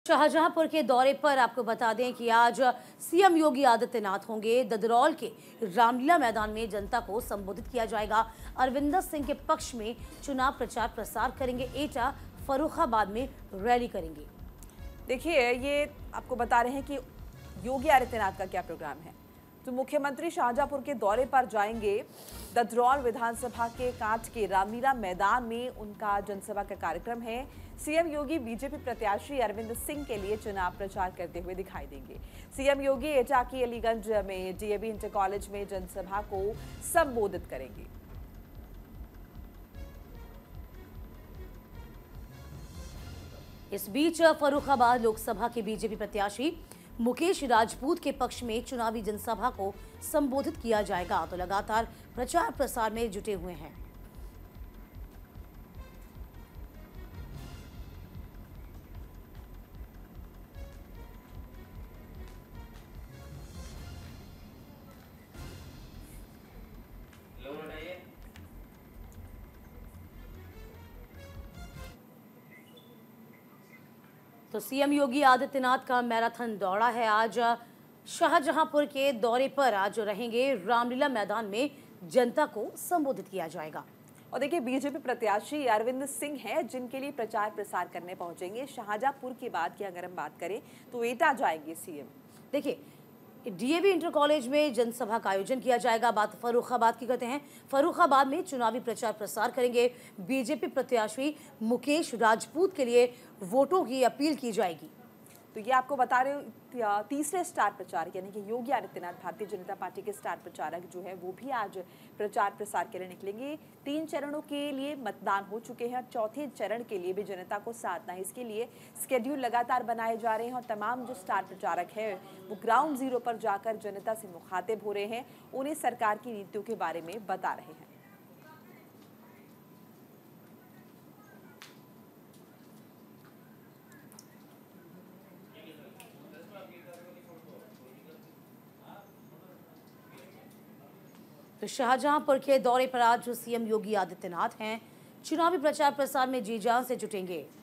शाहजहांपुर के दौरे पर आपको बता दें कि आज सीएम योगी आदित्यनाथ होंगे। ददरौल के रामलीला मैदान में जनता को संबोधित किया जाएगा। अरविंदर सिंह के पक्ष में चुनाव प्रचार प्रसार करेंगे। एटा फर्रुखाबाद में रैली करेंगे। देखिए, ये आपको बता रहे हैं कि योगी आदित्यनाथ का क्या प्रोग्राम है। तो मुख्यमंत्री शाहजहांपुर के दौरे पर जाएंगे। ददरौल विधानसभा के कांठ के रामलीला मैदान में उनका जनसभा का कार्यक्रम है। सीएम योगी बीजेपी प्रत्याशी अरविंद सिंह के लिए चुनाव प्रचार करते हुए दिखाई देंगे। सीएम योगी एटा की अलीगंज में डीएवी इंटर कॉलेज में जनसभा को संबोधित करेंगे। इस बीच फर्रुखाबाद लोकसभा के बीजेपी प्रत्याशी मुकेश राजपूत के पक्ष में चुनावी जनसभा को संबोधित किया जाएगा। तो लगातार प्रचार प्रसार में जुटे हुए हैं। तो सीएम योगी आदित्यनाथ का मैराथन दौड़ा है। आज शाहजहांपुर के दौरे पर आज रहेंगे। रामलीला मैदान में जनता को संबोधित किया जाएगा। और देखिए, बीजेपी प्रत्याशी अरविंद सिंह हैं जिनके लिए प्रचार प्रसार करने पहुंचेंगे। शाहजहांपुर के बाद की अगर हम बात करें तो एटा जाएंगे सीएम। देखिए, डीएवी इंटर कॉलेज में जनसभा का आयोजन किया जाएगा। बात फर्रुखाबाद की करते हैं। फर्रुखाबाद में चुनावी प्रचार प्रसार करेंगे। बीजेपी प्रत्याशी मुकेश राजपूत के लिए वोटों की अपील की जाएगी। तो ये आपको बता रहे हो, तीसरे स्टार प्रचारक यानी कि योगी आदित्यनाथ भारतीय जनता पार्टी के स्टार प्रचारक जो है वो भी आज प्रचार प्रसार के लिए निकलेंगे। 3 चरणों के लिए मतदान हो चुके हैं। चौथे चरण के लिए भी जनता को साधना है। इसके लिए स्केड्यूल लगातार बनाए जा रहे हैं और तमाम जो स्टार प्रचारक है वो ग्राउंड जीरो पर जाकर जनता से मुखातिब हो रहे हैं। उन्हें सरकार की नीतियों के बारे में बता रहे हैं। तो शाहजहांपुर के दौरे पर आज सीएम योगी आदित्यनाथ हैं। चुनावी प्रचार प्रसार में जी जान से जुटेंगे।